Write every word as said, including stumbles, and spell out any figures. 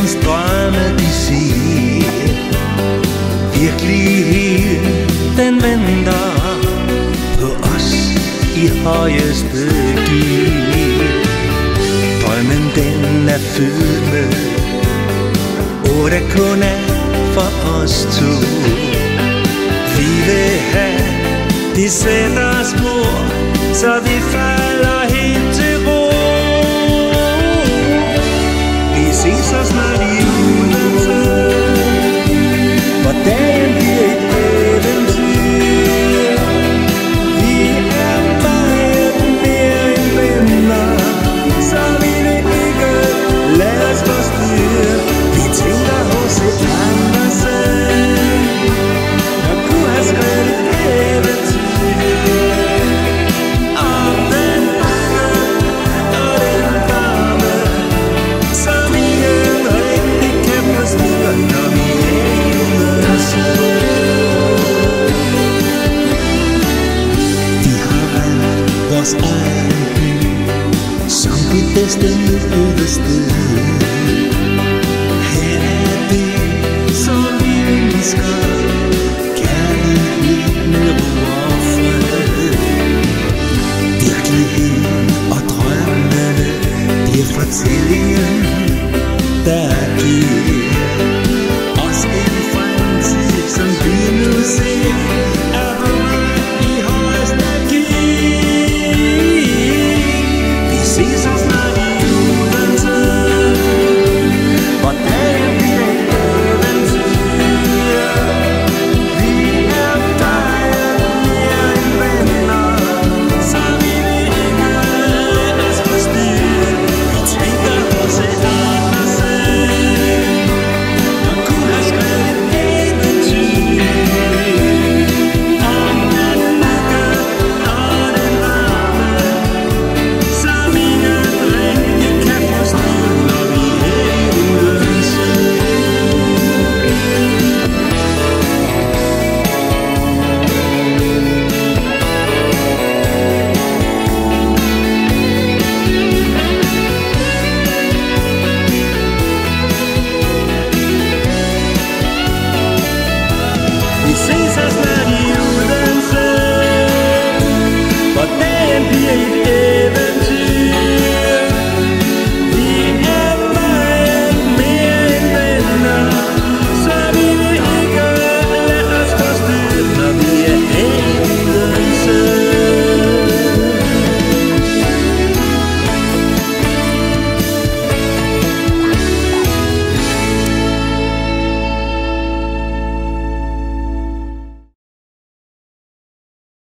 verdens drømme de ser. Virkeligheden den venter på os i højeste gear. Drømmen den er fyldt med og der kun er for os to. Vi vil have de sætter spor, så vi falder helt til ro. Vi ses så snart i juletid, hvor dagen bliver et eventyr. Vi er meget mere end venner, så vi vil ikke lade os forstyrre. Vi tænker hos et Andersen, der kunne have skrevet et eventyr om den unge og den varme, som ingen rigtig kan forstyrre, når vi er i juletid. Vi har valgt vores egen by som det bedste